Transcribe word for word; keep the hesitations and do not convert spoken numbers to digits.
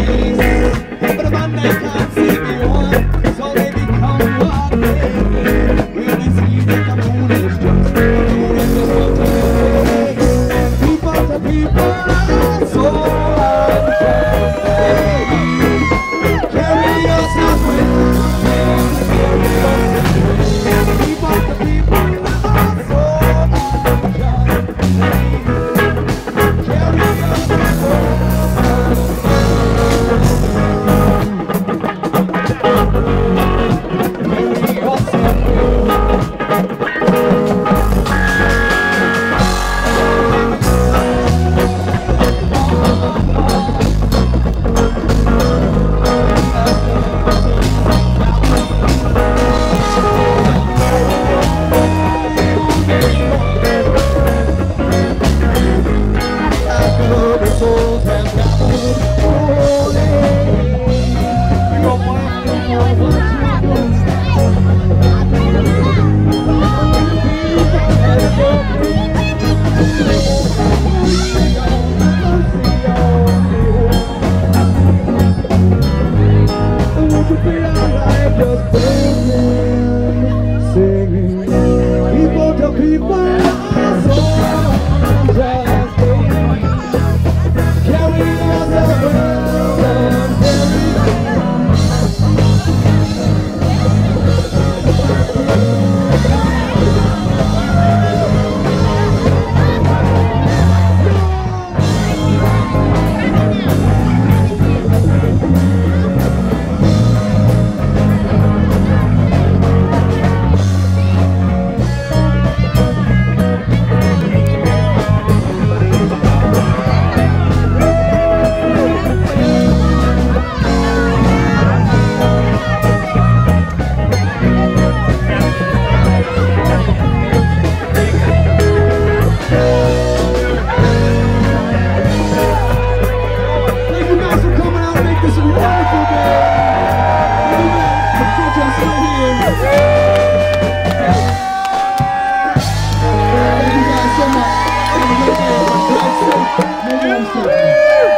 But the man they can't see me one, so they become what they be. When they see that the moon is just, the moon is just what they be. People to people, so unkind. Carry yourself with people to people, so unkind. Carry yourself. Thank you guys so much. Have a good day. Drive safe. Maybe I'm safe.